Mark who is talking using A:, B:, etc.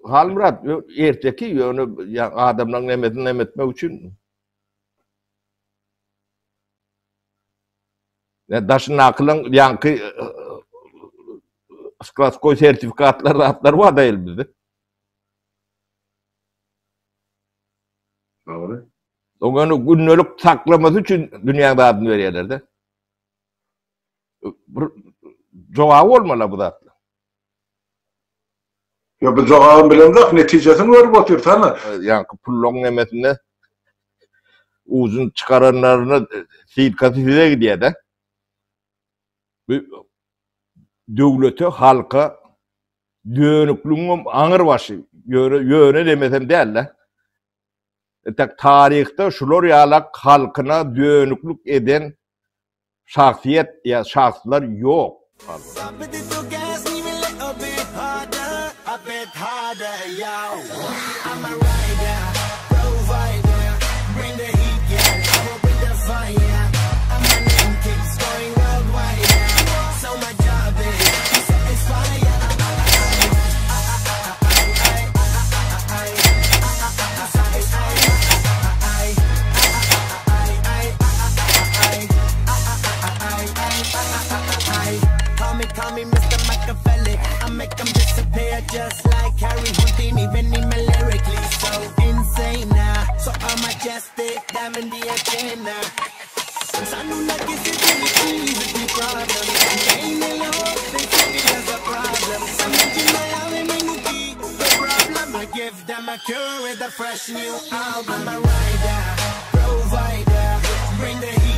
A: Halmurat erteki yönü ya adamların nemetini nemetmek için daşın akılın yankı klaskoy sertifikatlar rahatlar var da elbette.
B: Doğru.
A: Onu günlük saklaması için dünyada adını veriyorlar da. Cevabı olmalı bu da.
B: Ya bu cevabın bilen de neticesini görüp otur sana.
A: Yani pullon nemetinde uzun çıkaranlarını silikasize gidiyor da. Devlete, halka dönüklüğün ağır başı yöne demesem değil de. Tarihte şular yalak halkına dönüklük eden şahsiyet ya şahslar yok.
C: Call me Mr. Machiavelli. I make them disappear just like Harry Houdini. Even lyrically so insane now. So I'm majestic, diamond the agenda. I know not get it really easy to problem. Ain't in the whole thing, there's a problem. I'm making my the problem. I give them a cure with a fresh new album. I'm a rider, provider, bring the heat.